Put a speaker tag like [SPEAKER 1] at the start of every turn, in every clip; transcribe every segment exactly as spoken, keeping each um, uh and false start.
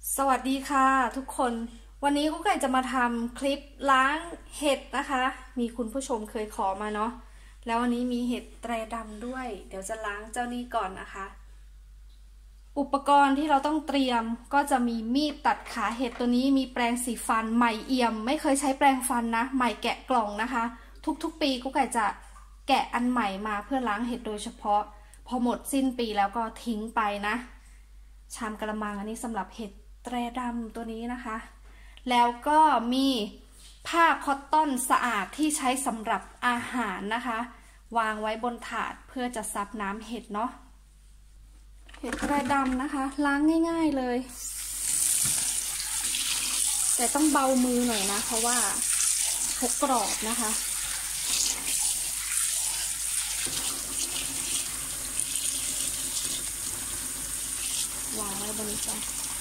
[SPEAKER 1] สวัสดีค่ะทุกคนวันนี้กุ๊กไก่จะมาทำคลิปล้างเห็ดนะคะ มีคุณผู้ชมเคยขอมาเนาะแล้ววันนี้มีเห็ดแตรดำด้วยเดี๋ยวจะล้างเจ้านี้ก่อนนะคะ อุปกรณ์ที่เราต้องเตรียมก็จะมีมีดตัดขาเห็ดตัวนี้มีแปรงสีฟันใหม่เอี่ยมไม่เคยใช้แปรงฟันนะใหม่แกะกล่องนะคะ ทุกๆปีกุ๊กไก่จะแกะอันใหม่มาเพื่อล้างเห็ดโดยเฉพาะพอหมดสิ้นปีแล้วก็ทิ้งไปนะชามกระมังอันนี้สำหรับเห็ดแตรดำตัวนี้นะคะแล้วก็มีผ้าคอตตอนสะอาดที่ใช้สำหรับอาหารนะคะวางไว้บนถาดเพื่อจะซับน้ำเห็ดเนาะเห็ดแตรดำนะคะล้างง่ายๆเลยแต่ต้องเบามือหน่อยนะเพราะว่าเขากรอบนะคะวางไว้บนนี้จ้ะ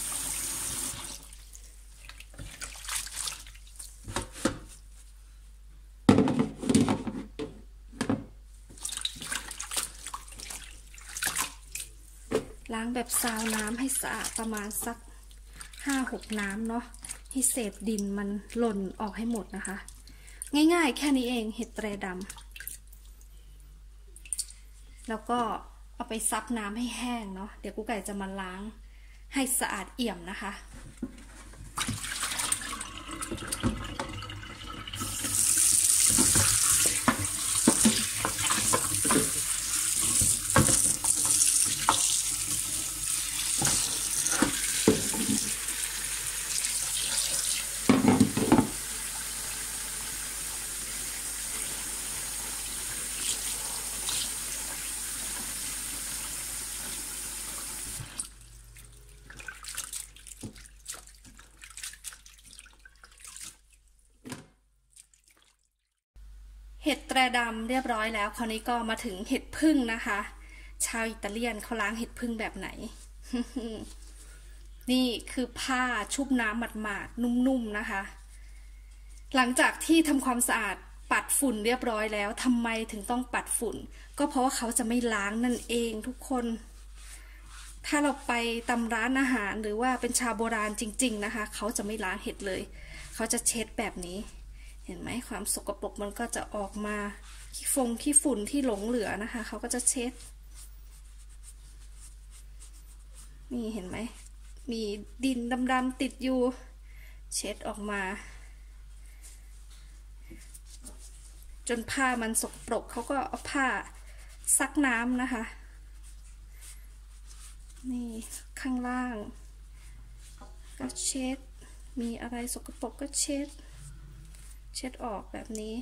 [SPEAKER 1] ล้างแบบซาวน้ำให้สะอาดประมาณสักห้าหกน้ำเนาะให้เศษดินมันหล่นออกให้หมดนะคะง่ายๆแค่นี้เองเห็ดแตรดำแล้วก็เอาไปซับน้ำให้แห้งเนาะเดี๋ยวกุ๊กไก่จะมาล้างให้สะอาดเอี่ยมนะคะเห็ดแตรดำเรียบร้อยแล้วคราวนี้ก็มาถึงเห็ดพึ่งนะคะชาวอิตาเลียนเขาล้างเห็ดพึ่งแบบไหน นี่คือผ้าชุบน้ำหมาดๆนุ่มๆนะคะหลังจากที่ทำความสะอาดปัดฝุ่นเรียบร้อยแล้วทำไมถึงต้องปัดฝุ่นก็เพราะว่าเขาจะไม่ล้างนั่นเองทุกคนถ้าเราไปตามร้านอาหารหรือว่าเป็นชาวโบราณจริงๆนะคะเขาจะไม่ล้างเห็ดเลยเขาจะเช็ดแบบนี้เห็นไหมความสกปรกมันก็จะออกมาขี้ฟงขี้ฝุ่นที่หลงเหลือนะคะเขาก็จะเช็ดนี่เห็นไหมมีดินดำๆติดอยู่เช็ดออกมาจนผ้ามันสกปรกเขาก็เอาผ้าซักน้ำนะคะนี่ข้างล่างก็เช็ดมีอะไรสกปรกก็เช็ดเช็ดออกแบบนี้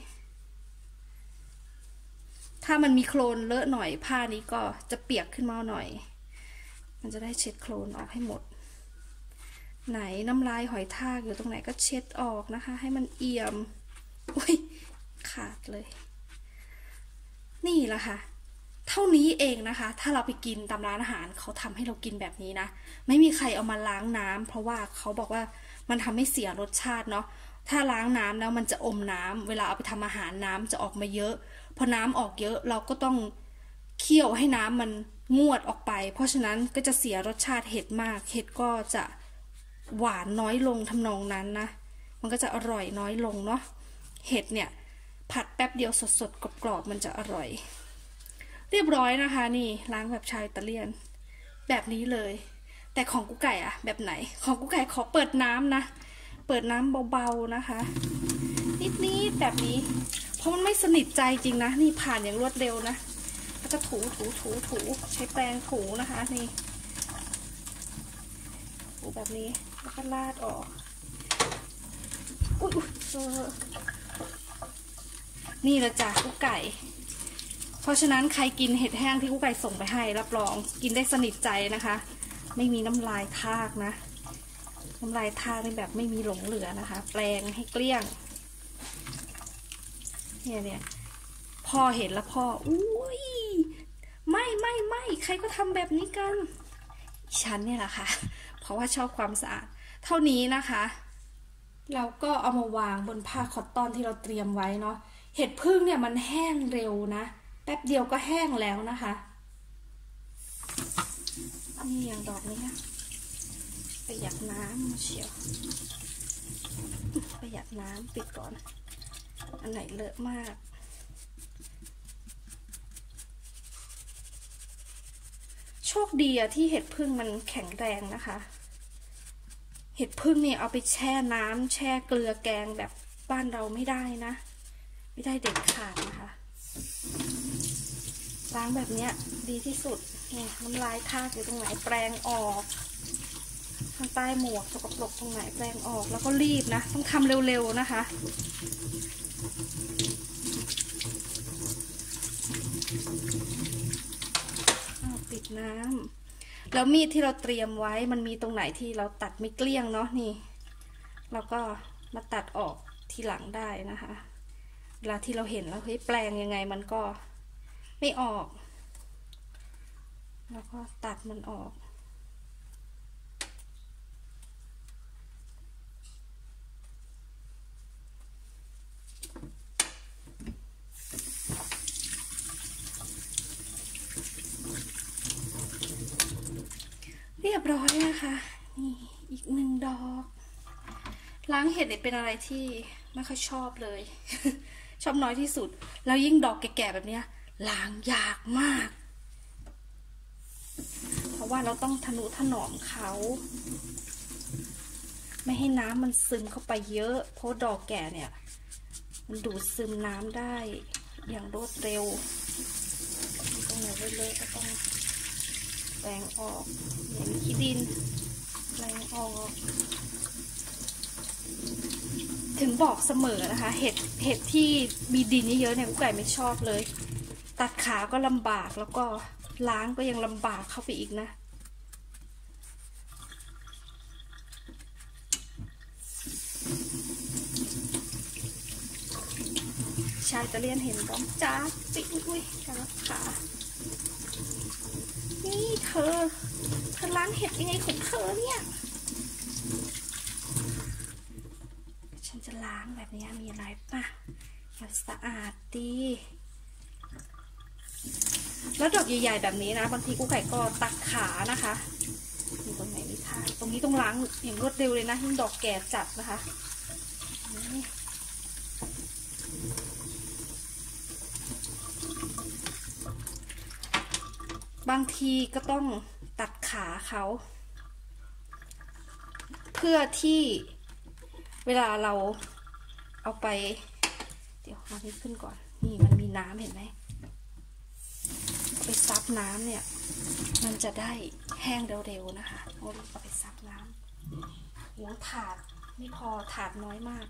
[SPEAKER 1] ถ้ามันมีโคลนเลอะหน่อยผ้านี้ก็จะเปียกขึ้นมาหน่อยมันจะได้เช็ดโคลนออกให้หมดไหนน้ำลายหอยทากอยู่ตรงไหนก็เช็ดออกนะคะให้มันเอี่ยมอุ้ยขาดเลยนี่แหละค่ะเท่านี้เองนะคะถ้าเราไปกินตามร้านอาหารเขาทำให้เรากินแบบนี้นะไม่มีใครเอามาล้างน้ำเพราะว่าเขาบอกว่ามันทำให้เสียรสชาติเนาะถ้าล้างน้ำแล้วมันจะอมน้ำเวลาเอาไปทำอาหารน้ำจะออกมาเยอะพอน้ำออกเยอะเราก็ต้องเคี่ยวให้น้ำมันงวดออกไปเพราะฉะนั้นก็จะเสียรสชาติเห็ดมากเห็ดก็จะหวานน้อยลงทำนองนั้นนะมันก็จะอร่อยน้อยลงเนาะเห็ดเนี่ยผัดแป๊บเดียวสดๆกรอบๆมันจะอร่อยเรียบร้อยนะคะนี่ล้างแบบชาวอิตาเลียนแบบนี้เลยแต่ของกุ๊กไก่อะแบบไหนของกุ๊กไก่ขอเปิดน้ำนะเปิดน้ำเบาๆนะคะนิดๆแบบนี้เพราะมันไม่สนิทใจจริงนะนี่ผ่านอย่างรวดเร็วนะก็จะถูถูถูถูใช้แปรงถูนะคะนี่ถูแบบนี้แล้วก็ลาดออกอุ้ยนี่แหละจ้ะกุ๊กไก่เพราะฉะนั้นใครกินเห็ดแห้งที่กุ๊กไก่ส่งไปให้รับรองกินได้สนิทใจนะคะไม่มีน้ำลายทากนะน้ำลายทากนี่แบบไม่มีหลงเหลือนะคะแปรงให้เกลี้ยงเนี่ยเนี่ยพ่อเห็นแล้วพ่ออุ้ยไม่ไม่ไม่ใครก็ทำแบบนี้กันฉันเนี่ยแหละค่ะเพราะว่าชอบความสะอาดเท่านี้นะคะเราก็เอามาวางบนผ้าคอตตอนที่เราเตรียมไว้เนาะเห็ดพึ่งเนี่ยมันแห้งเร็วนะแป๊บเดียวก็แห้งแล้วนะคะนี่อย่างดอกนี้นะประหยัดน้ำเชียวประหยัดน้ำปิดก่อนอันไหนเลอะมากโชคดีอะที่เห็ดพึ่งมันแข็งแรงนะคะเห็ดพึ่งเนี่ยเอาไปแช่น้ำแช่เกลือแกงแบบบ้านเราไม่ได้นะไม่ได้เด็ดขาดนะคะล้างแบบเนี้ยดีที่สุดเนี่ยน้ำลายทากอยู่ตรงไหนแปรงออกข้างใต้หมวกสกปรกตรงไหนแปรงออกแล้วก็รีบนะต้องทำเร็วๆนะคะปิดน้ำแล้วมีดที่เราเตรียมไว้มันมีตรงไหนที่เราตัดไม่เกลี้ยงเนาะนี่เราก็มาตัดออกทีหลังได้นะคะเวลาที่เราเห็นแล้วเฮ้ยแปลงยังไงมันก็ไม่ออกแล้วก็ตัดมันออกเรียบร้อยนะคะนี่อีกหนึ่งดอกล้างเห็ดเนี่ยเป็นอะไรที่ไม่ค่อยชอบเลย ชอบน้อยที่สุดแล้วยิ่งดอกแก่ๆแบบนี้ล้างยากมากเพราะว่าเราต้องทนุถนอมเขาไม่ให้น้ำมันซึมเข้าไปเยอะเพราะดอกแก่เนี่ยมันดูดซึมน้ำได้อย่างรวดเร็วตรงไหนเลอะๆก็ต้องแปรงออกอย่างขี้ดินแปรงออกถึงบอกเสมอนะคะเห็ดเห็ดที่มีดินเยอะๆเนี่ยกุ๊กไก่ไม่ชอบเลยตัดขาก็ลำบากแล้วก็ล้างก็ยังลำบากเข้าไปอีกนะชายตะเลียนเห็นร้องจ้าปิ๊กอุ้ยกระขานี่เธอเธอล้างเห็ดยังไงของเธอเนี่ยฉันจะล้างแบบนี้มีอะไรป่ะมันสะอาดดีแล้วดอกใหญ่ๆแบบนี้นะบางทีกุ๊กไก่ก็ตัดขานะคะมีตรงไหนมีทางตรงนี้ต้องล้างอย่างรวดเร็วเลยนะยิ่งดอกแก่จัดนะคะบางทีก็ต้องตัดขาเขาเพื่อที่เวลาเราเอาไปเดี๋ยวเอานี้ขึ้นก่อนนี่มันมีน้ำเห็นไหมเอาไปซับน้ำเนี่ยมันจะได้แห้งเร็วๆนะคะเอาไปซับน้ำหัวถาดไม่พอถาดน้อยมาก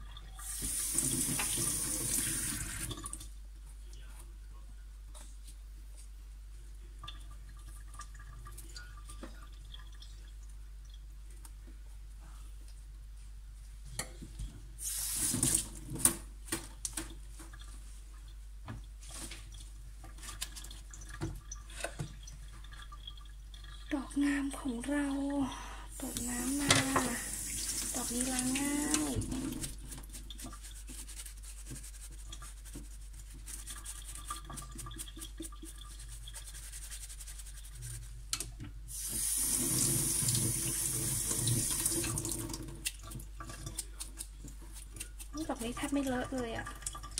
[SPEAKER 1] ดอกงามของเราดอกน้ำมาดอกนี้ล้างง่ายดอกนี้แทบไม่เลอะเลยอ่ะ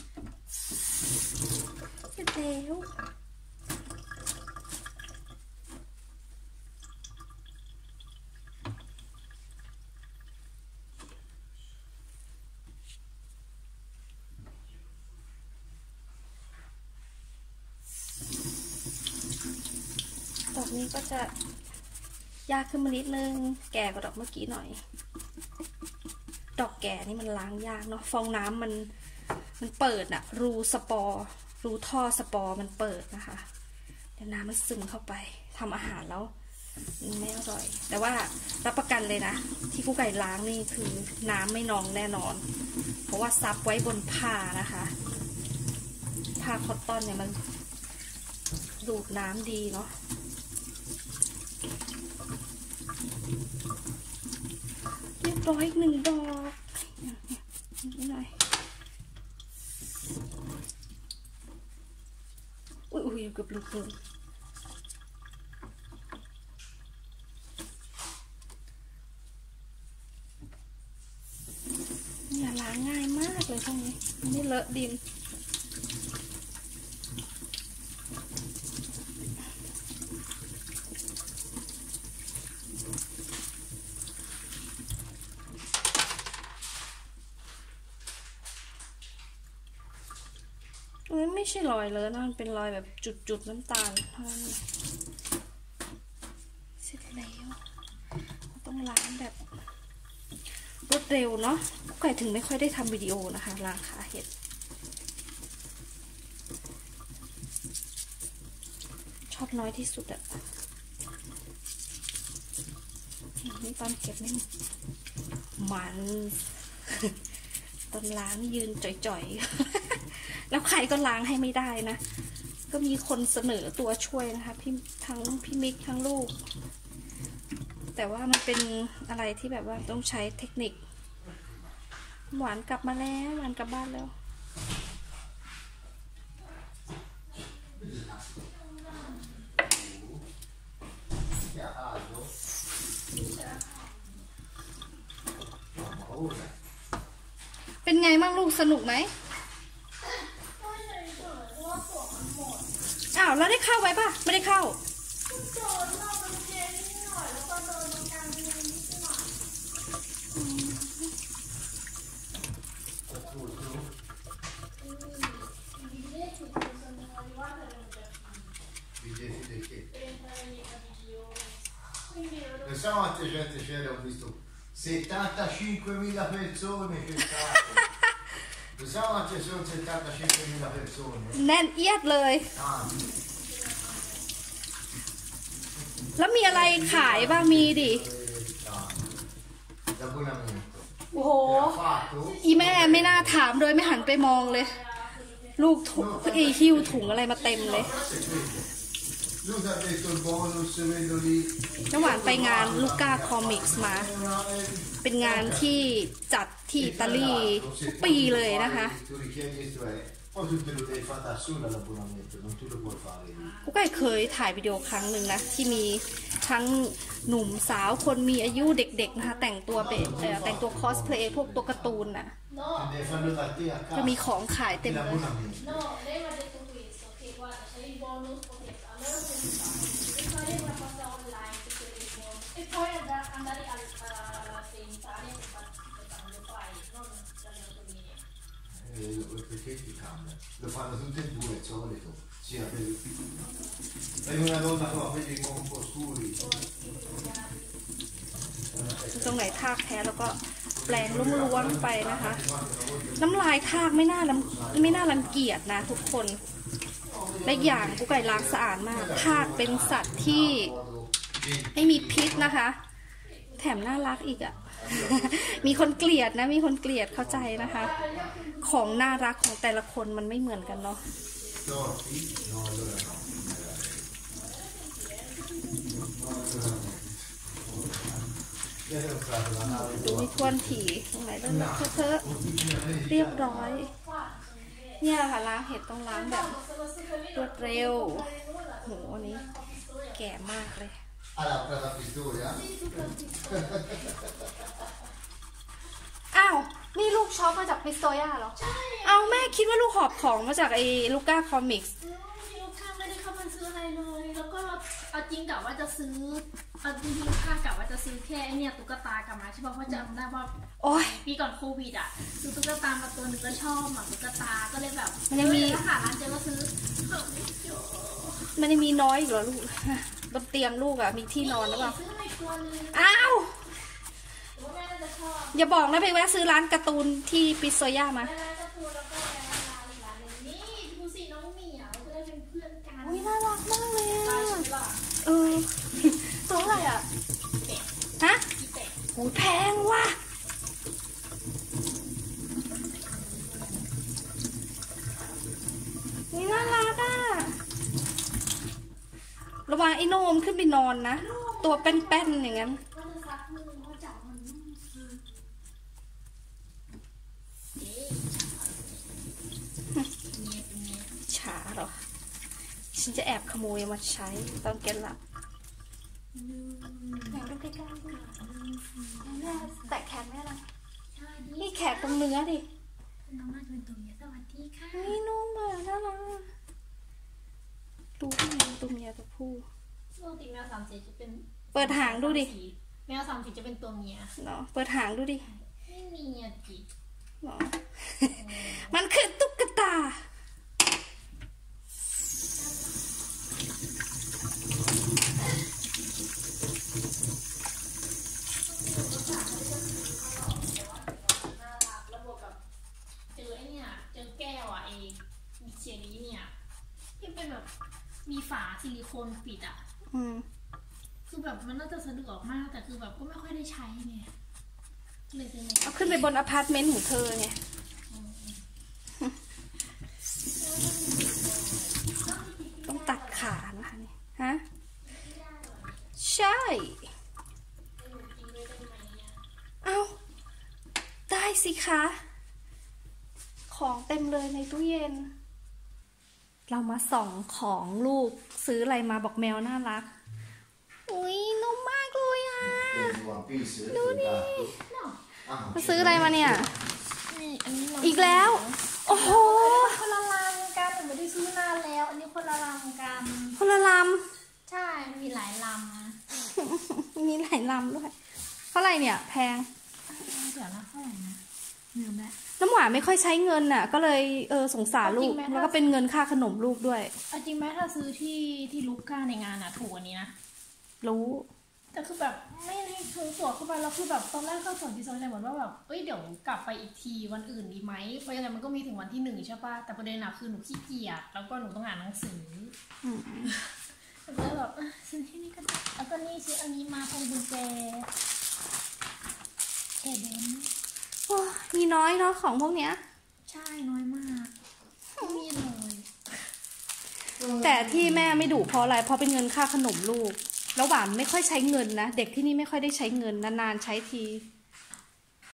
[SPEAKER 1] เสร็จแล้วดอกนี้ก็จะยากขึ้นมานิดนึงแก่กว่าดอกเมื่อกี้หน่อยดอกแก่นี่มันล้างยากเนาะฟองน้ำมันมันเปิดอะรูสปอร์รูท่อสปอร์มันเปิดนะคะเดี๋ยวน้ำมันซึมเข้าไปทำอาหารแล้วไม่อร่อยแต่ว่ารับประกันเลยนะที่กุ๊กไก่ล้างนี่คือน้ำไม่นองแน่นอนเพราะว่าซับไว้บนผ้านะคะผ้าคอตตอนเนี่ยมันดูดน้ำดีเนาะเรียบร้อยอีกหนึ่งดอกนี่หน่อยอุ้ยอุ้ยเกือบหลุดเลยางง่ายมากเลยพวกนี้ไม่เลอะดินมันไม่ใช่รอยเลยนะมันเป็นรอยแบบจุดๆน้ำตาลเท่านั้นเสร็จแล้วต้องล้างแบบรวดเร็วเนาะไก่ถึงไม่ค่อยได้ทำวิดีโอนะคะล้างขาเห็ดชอบน้อยที่สุดอะนี่ตอนเก็บไม่มันตอนล้างยืนจ่อยๆแล้วใครก็ล้างให้ไม่ได้นะก็มีคนเสนอตัวช่วยนะคะพี่ทั้งพี่มิกทั้งลูกแต่ว่ามันเป็นอะไรที่แบบว่าต้องใช้เทคนิคหวานกลับมาแล้วหวานกลับบ้านแล้วเป็นไงบ้างลูกสนุกไหมอ้าวแล้วได้เข้าไว้ป่ะไม่ได้เข้า
[SPEAKER 2] Pensavo a te gente c'era, ho visto settantacinquemila persone che stanno. Pensavo a te sono settantacinquemila persone.
[SPEAKER 1] แน่นเอียดเลยแล้วมีอะไรขายบ้างมีดิโอ้โหอีแม่ไม่น่าถามโดยไม่หันไปมองเลยลูกถุงไอหิ้วถุงอะไรมาเต็มเลยน้ำหวานไปงานลูก้าคอมิกส์มาเป็นงานที่จัดที่อิตาลีทุกปีเลยนะคะกูก็เคยถ่ายวิดีโอครั้งหนึ่งนะที่มีทั้งหนุ่มสาวคนมีอายุเด็กๆนะคะแต่งตัวเป็นแต่งตัวคอสเพลย์พวกตัวการ์ตูนน่ะจะมีของขายเต็มเลย
[SPEAKER 2] Lo fanno tutte e due, il solito, sia per per una donna qua, vedi un po' scuri.
[SPEAKER 1] ตรงไหนทากแท้แล้วก็แปลงล้วนๆไปนะคะ น้ำลายทากไม่น่าไม่น่ารังเกียจนะทุกคนและอย่างกุ๊กไก่ล้างสะอาดมากทากเป็นสัตว์ที่ไม่มีพิษนะคะแถมน่ารักอีกอ่ะ มีคนเกลียดนะมีคนเกลียดเข้าใจนะคะของน่ารักของแต่ละคนมันไม่เหมือนกันเนาะดูมีทวนถี่ตรงไหนต้องเลอะเทอะเรียบร้อยเนี่ยค่ะล้างเห็ดต้องล้างแบบรวดเร็วโหอันนี้แก่มากเลยอ้าวนี่ลูกช็อปมาจากพิสโตย่าเหรอใช่เอาแม่คิดว่าลูกหอบของมาจากไอ้ลูก้าคอมิกส์
[SPEAKER 3] ลูกค้าไม่ได้เข้ามาซื้ออะไรเลยแล้วก็เอาจริงกะว่าจะซื้อเอาจริงลูกค้ากะว่าจะซื้อแค่เนี่ยตุ๊กตากลับมาใช่ป่ะเพราะจำได้ว่าปีก่อนโควิดอ่ะซื้อตุ๊กตามาตัวหนึ่งก็ชอบหมักตุ๊กตาก็เลยแบบ
[SPEAKER 1] มันยังมี
[SPEAKER 3] ราคาร้านเจก็ซื้อ
[SPEAKER 1] มันยังมีน้อยอีกเหรอลูกบนเตียงลูกอะมีที่นอนหรือเปล่าอ้าวอย่าบอกนะไปแวะซื้อร้านการ์ตูนที่ปิโซย่ามาอุ้ยน่ารักมากเลยอะเออตัวอะไรอะฮะโอ้แพงว่ะนี่น่ารักอะระวังไอ้โนมขึ้นไปนอนนะตัวเป็นๆอย่างนั้นฉาเหรอฉันจะแอบขโมยมาใช้ตอนแกหลับแม่ดูใกล้ๆแม่แตะแขนแม่ละนี่แขกตรงเนื้อดิ
[SPEAKER 3] น้องน่าจะเป็นตัวเมียสวัสดีค่ะ
[SPEAKER 1] นี่นุ่มมากน่ารักดูผู้หญิงตัวเมียตัวผู้
[SPEAKER 3] ปกติแมวสามสีจะเป็น
[SPEAKER 1] เปิดหางดูดิ
[SPEAKER 3] แมวสามสีจะเป็นตัวเมีย
[SPEAKER 1] เนาะเปิดหางดูดิ
[SPEAKER 3] ไม่มีอ่ะจิ
[SPEAKER 1] เนาะ มันคือตุ๊กตา
[SPEAKER 3] แล้วบวกกับเจอไอ้เนี่ยเจอแก้วอ่ะไอ้เชียนี้เนี่ยที่เป็นแบบมีฝาซิลิโคนปิดอ่ะ
[SPEAKER 1] อืม
[SPEAKER 3] คือแบบมันน่าจะสะดวกมากแต่คือแบบก็ไม่ค่อยได้ใช้ไงเลยเป็นไง
[SPEAKER 1] เอาขึ้นไปบนอพาร์ตเมนต์ของเธอไงต้องตัดขานะคะนี่ฮะ ใช่ เอาได้สิคะ ของเต็มเลยในตู้เย็น เรามาส่องของลูกซื้ออะไรมาบอกแมวน่ารัก อุ้ยนุ่มมากเลยอ่ะ ดูดิ มาซื้ออะไรมาเนี่ย
[SPEAKER 3] นี่อันนี้
[SPEAKER 1] อีกแล้ว โอ้โห
[SPEAKER 3] คนละลังกันไม่ได้ซื้อนานแล้ว อันนี้คนละลังกัน
[SPEAKER 1] คนละล
[SPEAKER 3] ใช่มีหลายล
[SPEAKER 1] ำ มีหลายลำด้วย เท่าไหร่เนี่ย แพง
[SPEAKER 3] ำเดี๋ยวนะเท่าไหร่นะลืมแล้ว
[SPEAKER 1] น้ำหวานไม่ค่อยใช้เงินน่ะ ก็เลยเออสงสารลูก
[SPEAKER 3] เอาจริงไหม
[SPEAKER 1] แล้วก็เป็นเงินค่าขนมลูกด้วย
[SPEAKER 3] เอาจริงไหมถ้าซื้อที่ที่ลูก้าในงานอะถูกกว่านี้นะ
[SPEAKER 1] รู้
[SPEAKER 3] แต่คือแบบไม่ได้ซื้อตั๋วเข้าไปแล้วคือแบบตอนแรกก็สนที่สนใจเหมือนว่าแบบเอ้ยเดี๋ยวกลับไปอีกทีวันอื่นดีไหมเพราะยังไงมันก็มีถึงวันที่หนึ่งใช่ป่ะแต่ประเด็นอะคือหนูขี้เกียจแล้วก็หนูต้องอ่านหนังสือ
[SPEAKER 1] อืม
[SPEAKER 3] ก็เลยแบบอ่ะซื้อที่นี่ก็ได้แล้วก็นี่ซื้ออันนี้มาพวงกุญแจเอเดน
[SPEAKER 1] โอ้มีน้อยเนาะของพวกเนี้ย
[SPEAKER 3] ใช่น้อยมากไม่มีเลย
[SPEAKER 1] แต่ที่แม่ไม่ดุเพราะอะไร เพราะเป็นเงินค่าขนมลูก แล้วหวานไม่ค่อยใช้เงินนะ เด็กที่นี่ไม่ค่อยได้ใช้เงินนานๆใช้ที
[SPEAKER 3] ใ